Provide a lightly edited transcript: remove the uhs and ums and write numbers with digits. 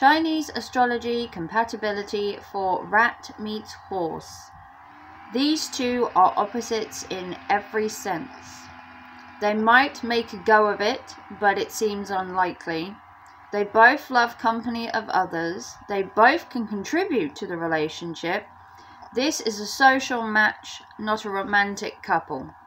Chinese astrology compatibility for rat meets horse. These two are opposites in every sense. They might make a go of it, but it seems unlikely. They both love company of others. They both can contribute to the relationship. This is a social match, not a romantic couple.